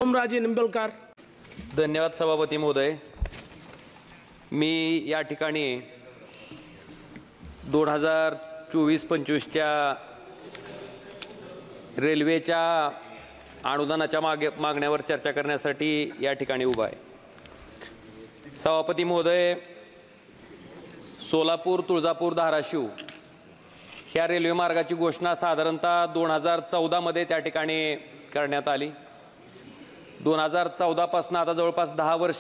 राजे निंबाळकर. धन्यवाद सभापती महोदय. मी या ठिकाणी 2024-25च्या रेल्वेच्या अनुदानाच्या मागण्यावर चर्चा करण्यासाठी या ठिकाणी उभा आहे. सभापती महोदय, सोलापूर, तुळजापूर, धाराशिव ह्या रेल्वे मार्गाची घोषणा साधारणतः 2014 मध्ये त्या ठिकाणी करण्यात आली. 2014 पासून आता जवळपास 10 वर्ष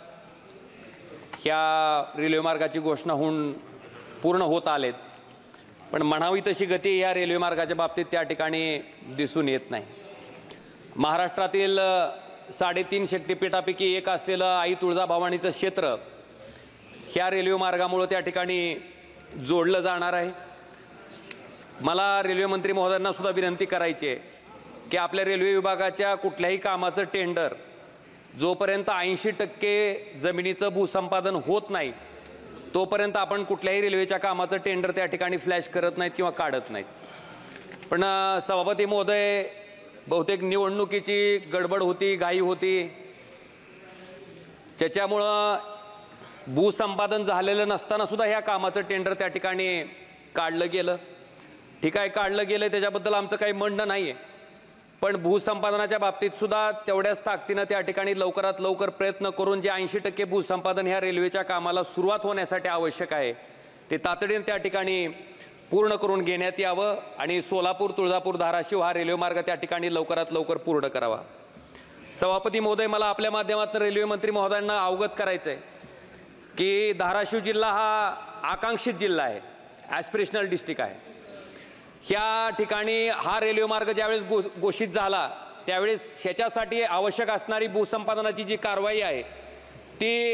ह्या रेल्वे मार्गाची घोषणा होऊन पूर्ण होत आलेत, पण म्हणावी तशी गती या रेल्वे मार्गाच्या बाबतीत त्या ठिकाणी दिसून येत नाही. महाराष्ट्रातील 3.5 शक्तिपीठापैकी एक असलेलं आई तुळजाभवानीचं क्षेत्र ह्या रेल्वे मार्गामुळे त्या ठिकाणी जोडलं जाणार आहे. मला रेल्वे मंत्री महोदयांना सुद्धा विनंती करायची आहे की आपल्या रेल्वे विभागाच्या कुठल्याही कामाचं टेंडर जोपर्यंत 80% जमिनीचं भूसंपादन होत नाही तोपर्यंत आपण कुठल्याही रेल्वेच्या कामाचं टेंडर त्या ठिकाणी फ्लॅश करत नाहीत किंवा काढत नाहीत. पण सभापती महोदय, बहुतेक निवडणुकीची गडबड होती, घाई होती, त्याच्यामुळं भूसंपादन झालेलं नसताना सुद्धा ह्या कामाचं टेंडर त्या ठिकाणी काढलं गेलं. ठीक आहे, काढलं गेलं, त्याच्याबद्दल आमचं काही म्हणणं नाही आहे, पण भूसंपादनाच्या बाबतीत सुद्धा तेवढ्याच ताकदीनं त्या ठिकाणी लवकरात लवकर प्रयत्न करून जे 80% भूसंपादन ह्या रेल्वेच्या कामाला सुरुवात होण्यासाठी आवश्यक आहे ते तातडीने त्या ठिकाणी पूर्ण करून घेण्यात यावं आणि सोलापूर, तुळजापूर, धाराशिव हा रेल्वे मार्ग त्या ठिकाणी लवकरात लवकर पूर्ण करावा. सभापती महोदय, मला आपल्या माध्यमातून रेल्वे मंत्री महोदयांना अवगत करायचं आहे की धाराशिव जिल्हा हा आकांक्षित जिल्हा आहे, ॲस्पिरेशनल डिस्ट्रिक्ट आहे. ह्या ठिकाणी हा रेल्वे मार्ग ज्यावेळेस घोषित झाला त्यावेळेस ह्याच्यासाठी आवश्यक असणारी भूसंपादनाची जी कारवाई आहे ती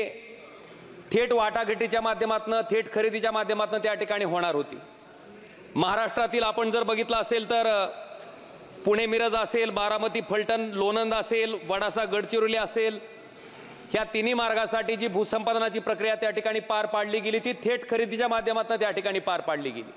थेट वाटाघाटीच्या माध्यमातून, थेट खरेदीच्या माध्यमातून त्या ठिकाणी होणार होती. महाराष्ट्रातील आपण जर बघितलं असेल तर पुणे मिरज असेल, बारामती फलटण लोणंद असेल, वडासा गडचिरोली असेल, ह्या तिन्ही मार्गासाठी जी भूसंपादनाची प्रक्रिया त्या ठिकाणी पार पाडली गेली ती थेट खरेदीच्या माध्यमातून त्या ठिकाणी पार पाडली गेली.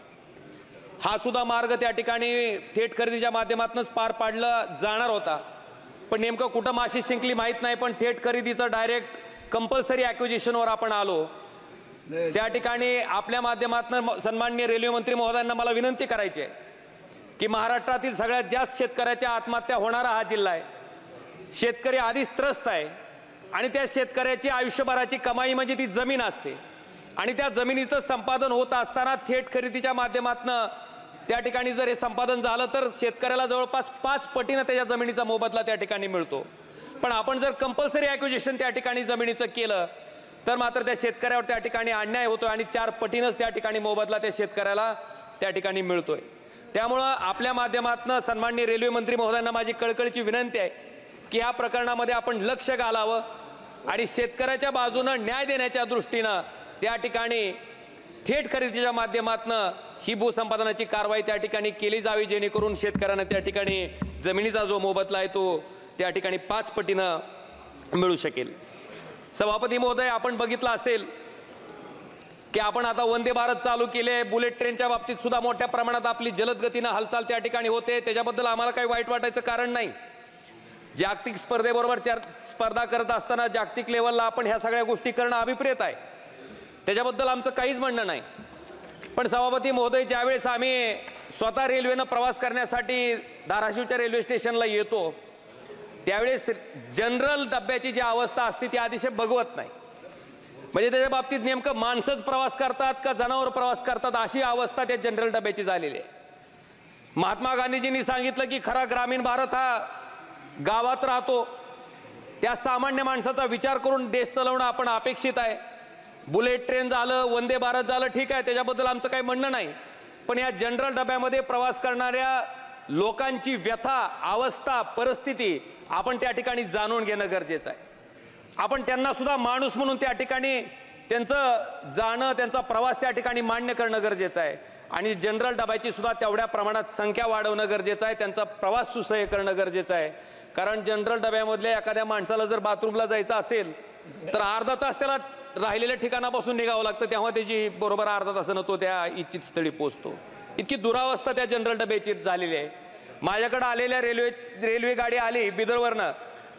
हा सुद्धा मार्ग त्या ठिकाणी थेट खरेदीच्या माध्यमातूनच पार पाडला जाणार होता, पण नेमकं कुठं माशी शिंकली माहीत नाही, पण थेट खरेदीचं डायरेक्ट कंपल्सरी ॲक्विजिशनवर आपण आलो. त्या ठिकाणी आपल्या माध्यमातून सन्माननीय रेल्वे मंत्री महोदयांना मला विनंती करायची आहे की महाराष्ट्रातील सगळ्यात जास्त शेतकऱ्याच्या आत्महत्या होणारा हा जिल्हा आहे. शेतकरी आधीच त्रस्त आहे आणि त्या शेतकऱ्याची आयुष्यभराची कमाई म्हणजे ती जमीन असते आणि त्या जमिनीचं संपादन होत असताना थेट खरेदीच्या माध्यमातून त्या ठिकाणी जर हे संपादन झालं तर शेतकऱ्याला जवळपास 5 पटीनं त्याच्या जमिनीचा मोबदला त्या ठिकाणी मिळतो. पण आपण जर कंपल्सरी ॲक्विजिशन त्या ठिकाणी जमिनीचं केलं तर मात्र त्या शेतकऱ्यावर त्या ठिकाणी अन्याय होतो आणि 4 पटीनंच त्या ठिकाणी मोबदला त्या शेतकऱ्याला त्या ठिकाणी मिळतोय. त्यामुळं आपल्या माध्यमातून सन्माननीय रेल्वे मंत्री महोदयांना माझी कळकळीची विनंती आहे की या प्रकरणामध्ये आपण लक्ष घालावं आणि शेतकऱ्याच्या बाजूनं न्याय देण्याच्या दृष्टीनं त्या ठिकाणी थेट खरेदीच्या माध्यमातून ही भूसंपादनाची कारवाई त्या ठिकाणी केली जावी, जेणेकरून शेतकऱ्यांना त्या ठिकाणी जमिनीचा जो मोबदला आहे तो त्या ठिकाणी 5 पटीनं मिळू शकेल. सभापती महोदय, आपण बघितलं असेल की आपण आता वंदे भारत चालू केले, बुलेट ट्रेनच्या बाबतीत सुद्धा मोठ्या प्रमाणात आपली जलद गतीनं हालचाल त्या ठिकाणी होते, त्याच्याबद्दल आम्हाला काही वाईट वाटायचं कारण नाही. जागतिक स्पर्धेबरोबर स्पर्धा करत असताना जागतिक लेवलला आपण ह्या सगळ्या गोष्टी करणं अभिप्रेत आहे, त्याच्याबद्दल आमचं काहीच म्हणणं नाही. पण सभापती महोदय, ज्यावेळेस आम्ही स्वतः रेल्वेनं प्रवास करण्यासाठी धाराशिवच्या रेल्वे स्टेशनला येतो त्यावेळेस जनरल डब्याची जी अवस्था असते ती अतिशय बघवत नाही. म्हणजे त्याच्या बाबतीत नेमकं माणसंच प्रवास करतात का जनावर प्रवास करतात अशी अवस्था त्या जनरल डब्याची झालेली आहे. महात्मा गांधीजींनी सांगितलं की खरा ग्रामीण भारत हा गावात राहतो, त्या सामान्य माणसाचा विचार करून देश चालवणं आपण अपेक्षित आहे. बुलेट ट्रेन झालं, वंदे भारत झालं, ठीक आहे, त्याच्याबद्दल आमचं काही म्हणणं नाही, पण या जनरल डब्यामध्ये प्रवास करणाऱ्या लोकांची व्यथा, अवस्था, परिस्थिती आपण त्या ठिकाणी जाणून घेणं गरजेचं आहे. आपण त्यांना सुद्धा माणूस म्हणून त्या ठिकाणी त्यांचं जाणं, त्यांचा प्रवास त्या ठिकाणी मान्य करणं गरजेचं आहे आणि जनरल डब्याची सुद्धा तेवढ्या प्रमाणात संख्या वाढवणं गरजेचं आहे, त्यांचा प्रवास सुसह्य करणं गरजेचं आहे. कारण जनरल डब्यामधल्या एखाद्या माणसाला जर बाथरूमला जायचं असेल तर अर्धा तास त्याला राहिलेल्या ठिकाणापासून निघावं लागतं, तेव्हा त्याची बरोबर अर्धा तासानं तो त्या इच्छित स्थळी पोहोचतो. इतकी दुरावस्था त्या जनरल डब्याची झालेली आहे. माझ्याकडे आलेल्या रेल्वे गाडी आली बिदरवरनं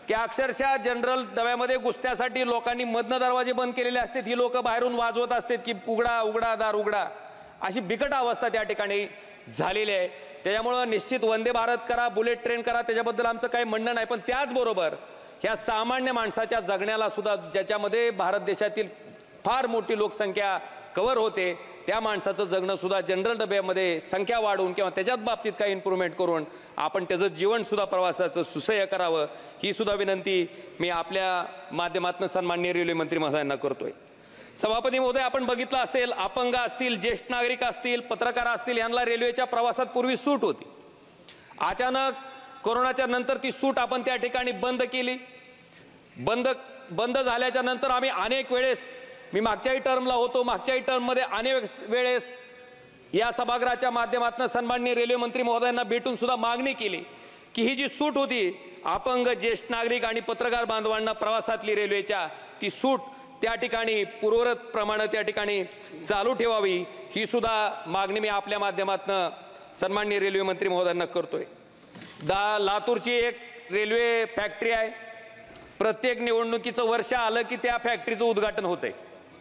की अक्षरशः जनरल डब्यामध्ये घुसण्यासाठी लोकांनी मधनं दरवाजे बंद केलेले असतात, ही लोक बाहेरून वाजवत असतात की उघडा उघडा दार उघडा, अशी बिकट अवस्था त्या ठिकाणी झालेली आहे. त्याच्यामुळं निश्चित वंदे भारत करा, बुलेट ट्रेन करा, त्याच्याबद्दल आमचं काही म्हणणं नाही. पण त्याचबरोबर ह्या सामान्य माणसाच्या जगण्याला सुद्धा, ज्याच्यामध्ये भारत देशातील फार मोठी लोकसंख्या कव्हर होते, त्या माणसाचं जगणं सुद्धा जनरल डब्यामध्ये संख्या वाढवून किंवा त्याच्यात बाबतीत काही इम्प्रूव्हमेंट करून आपण त्याचं जीवन सुद्धा प्रवासाचं सुसह्य करावं, ही सुद्धा विनंती मी आपल्या माध्यमातून सन्माननीय रेल्वे मंत्री महोदयांना करतोय. सभापती महोदय, आपण बघितलं असेल, अपंग असतील, ज्येष्ठ नागरिक असतील, पत्रकार असतील, यांना रेल्वेच्या प्रवासात पूर्वी सूट होती. अचानक कोरोनाच्या नंतर ती सूट आपण त्या ठिकाणी बंद केली. बंद झाल्याच्या नंतर आम्ही अनेक वेळेस, मी मागच्याही टर्मला होतो, मागच्याही टर्ममध्ये अनेक वेळेस या सभागृहाच्या माध्यमातून सन्माननीय रेल्वे मंत्री महोदयांना भेटून सुद्धा मागणी केली की ही जी सूट होती अपंग, ज्येष्ठ नागरिक आणि पत्रकार बांधवांना प्रवासातली रेल्वेच्या, ती सूट त्या ठिकाणी पूर्ववत प्रमाणे त्या ठिकाणी चालू ठेवावी, ही सुद्धा मागणी मी आपल्या माध्यमातून सन्माननीय रेल्वे मंत्री महोदयांना करतोय. लातूरची एक रेल्वे फॅक्टरी आहे. प्रत्येक निवडणुकीचं वर्ष आलं की त्या फॅक्टरीचं उद्घाटन होतंय.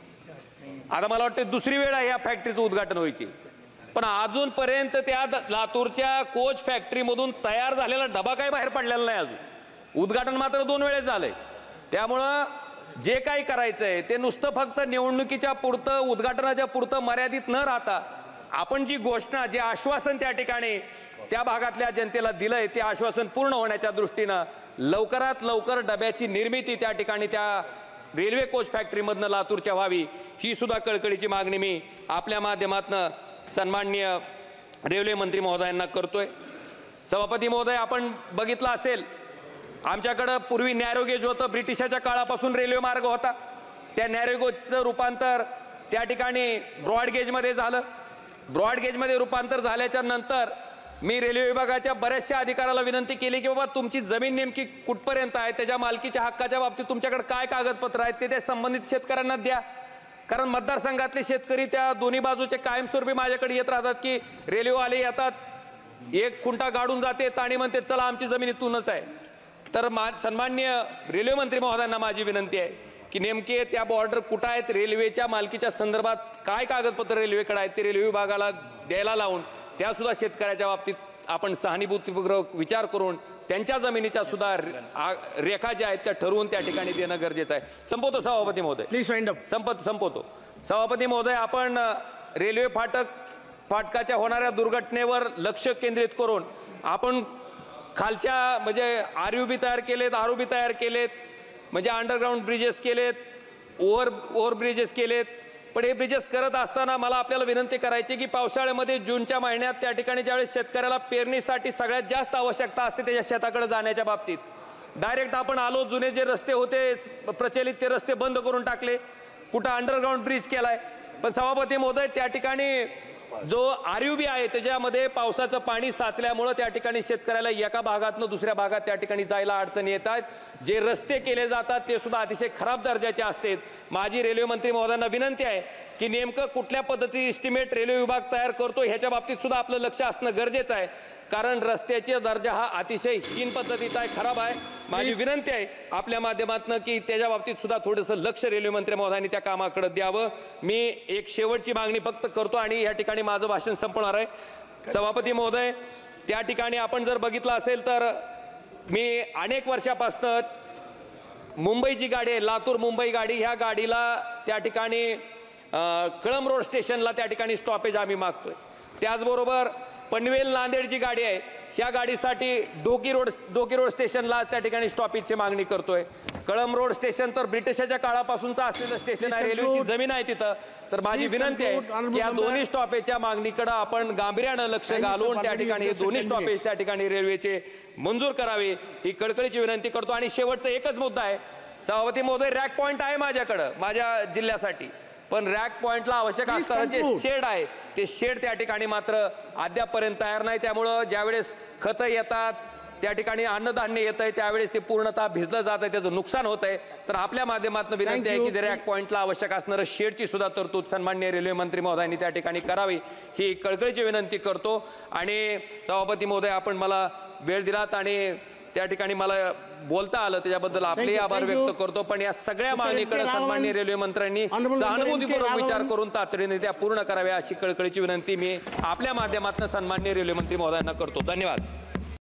आता मला वाटतं दुसरी वेळ आहे या फॅक्टरीचं उद्घाटन व्हायची, पण अजूनपर्यंत त्या लातूरच्या कोच फॅक्टरीमधून तयार झालेला डबा काही बाहेर पडलेला नाही अजून. उद्घाटन मात्र 2 वेळेस झालंय. त्यामुळं जे काही करायचंय ते नुसतं फक्त निवडणुकीच्या पुरतं, उद्घाटनाच्या पुरतं मर्यादित न राहता, आपण जी घोषणा, जे आश्वासन त्या ठिकाणी त्या भागातल्या जनतेला दिलंय, ते आश्वासन पूर्ण होण्याच्या दृष्टीनं लवकरात लवकर डब्याची निर्मिती त्या ठिकाणी त्या रेल्वे कोच फॅक्टरीमधनं लातूरच्या व्हावी, ही सुद्धा कळकळीची मागणी मी आपल्या माध्यमातून सन्माननीय रेल्वे मंत्री महोदयांना करतोय. सभापती महोदय, आपण बघितलं असेल, आमच्याकडं पूर्वी नॅरो गेज होतं. ब्रिटिशाच्या काळापासून रेल्वे मार्ग होता. त्या नॅरो गेजचं रूपांतर त्या ठिकाणी ब्रॉड गेजमध्ये झालं. ब्रॉड गेजमध्ये रूपांतर झाल्याच्या नंतर मी रेल्वे विभागाच्या बऱ्याचशा अधिकाऱ्याला विनंती केली की बाबा तुमची जमीन नेमकी कुठपर्यंत आहे, त्याच्या मालकीच्या हक्काच्या बाबतीत तुमच्याकडे काय कागदपत्र आहेत ते त्या संबंधित शेतकऱ्यांना द्या. कारण मतदारसंघातले शेतकरी त्या दोन्ही बाजूचे कायमस्वरूपी माझ्याकडे येत राहतात की रेल्वेवाले येतात, एक खुंटा गाडून जाते आणि म्हणते चला आमची जमीन इथूनच आहे. तर सन्माननीय रेल्वे मंत्री महोदयांना माझी विनंती आहे की नेमके त्या बॉर्डर कुठं आहेत, रेल्वेच्या मालकीच्या संदर्भात काय कागदपत्र रेल्वेकडे आहेत ते रेल्वे विभागाला द्यायला लावून त्या सुद्धा शेतकऱ्याच्या बाबतीत आपण सहानुभूतीपूर्वक विचार करून त्यांच्या जमिनीच्या सुद्धा रेखा ज्या आहेत त्या ठरवून त्या ठिकाणी देणं गरजेचं आहे. संपवतो सभापती महोदय, प्लीज वाइंड अप. संपवतो सभापती महोदय. आपण रेल्वे फाटकाच्या होणाऱ्या दुर्घटनेवर लक्ष केंद्रित करून आपण खालच्या म्हणजे आरयूबी तयार केलेत, आरओबी तयार केलेत, म्हणजे अंडरग्राऊंड ब्रिजेस केलेत, ओव्हर ब्रिजेस केलेत. पण हे ब्रिजेस करत असताना मला आपल्याला विनंती करायची की पावसाळ्यामध्ये जूनच्या महिन्यात त्या ठिकाणी ज्यावेळेस शेतकऱ्याला पेरणीसाठी सगळ्यात जास्त आवश्यकता असते त्याच्या शेताकडे जाण्याच्या बाबतीत, डायरेक्ट आपण आलो, जुने जे रस्ते होते प्रचलित ते रस्ते बंद करून टाकले, कुठं अंडरग्राऊंड ब्रिज केलाय. पण सभापती महोदय, त्या ठिकाणी जो आरयूबी आहे त्याच्यामध्ये पावसाचं पाणी साचल्यामुळे त्या ठिकाणी शेतकऱ्याला एका भागातून दुसऱ्या भागात त्या ठिकाणी जायला अडचणी येतात. जे रस्ते केले जातात ते सुद्धा अतिशय खराब दर्जाचे असतात. माझी रेल्वे मंत्री महोदयांना विनंती आहे की नेमकं कुठल्या पद्धती एस्टिमेट रेल्वे विभाग तयार करतो ह्याच्या बाबतीत सुद्धा आपलं लक्ष असणं गरजेचं आहे. कारण रस्त्याचा दर्जा हा अतिशय हीन पद्धतीचा आहे, खराब आहे. माझी विनंती आहे आपल्या माध्यमातून की त्याच्या बाबतीत सुद्धा थोडंसं लक्ष रेल्वे मंत्री महोदयांनी त्या कामाकडे द्यावं. मी एक शेवटची मागणी फक्त करतो आणि या ठिकाणी माझं भाषण संपणार आहे. सभापती महोदय, त्या ठिकाणी आपण जर बघितलं असेल तर मी अनेक वर्षापासून मुंबईची गाडी आहे, लातूर मुंबई गाडी, ह्या गाडीला त्या ठिकाणी कळंब रोड स्टेशनला त्या ठिकाणी स्टॉपेज आम्ही मागतोय. त्याचबरोबर पनवेल नांदेड जी गाडी आहे ह्या गाडीसाठी डोकी रोड स्टेशनला त्या ठिकाणी स्टॉपेजची मागणी करतोय. कळंब रोड स्टेशन तर ब्रिटिशाच्या काळापासूनचं असलेलं स्टेशन आहे, रेल्वेची जमीन आहे तिथं. तर माझी विनंती आहे की या दोन्ही स्टॉपेजच्या मागणीकडे आपण गांभीर्यानं लक्ष घालून त्या ठिकाणी हे दोन्ही स्टॉपेज त्या ठिकाणी रेल्वेचे मंजूर करावे, ही कळकळीची विनंती करतो. आणि शेवटचा एकच मुद्दा आहे सभापती महोदय, रॅक पॉइंट आहे माझ्याकडं माझ्या जिल्ह्यासाठी, पण रॅक पॉइंटला आवश्यक असणारं जे शेड आहे ते शेड त्या ठिकाणी मात्र अद्यापपर्यंत तयार नाही. त्यामुळं ज्यावेळेस खतं येतात त्या ठिकाणी अन्नधान्य येत आहे त्यावेळेस ते पूर्णतः भिजलं जात आहे, त्याचं नुकसान होत आहे. तर आपल्या माध्यमातून विनंती आहे की रॅक पॉइंटला आवश्यक असणारं शेडची सुद्धा तरतूद सन्माननीय रेल्वे मंत्री महोदयांनी त्या ठिकाणी करावी, ही कळकळीची विनंती करतो. आणि सभापती महोदय, आपण मला वेळ दिलात आणि त्या ठिकाणी मला बोलता आलं त्याच्याबद्दल आपले आभार व्यक्त करतो. पण या सगळ्या मागणीकडे सन्माननीय रेल्वे मंत्र्यांनी सहानुभूतीपूर्वक विचार करून तातडीने त्या पूर्ण कराव्या अशी कळकळीची विनंती मी आपल्या माध्यमातून सन्माननीय रेल्वे मंत्री महोदयांना करतो. धन्यवाद.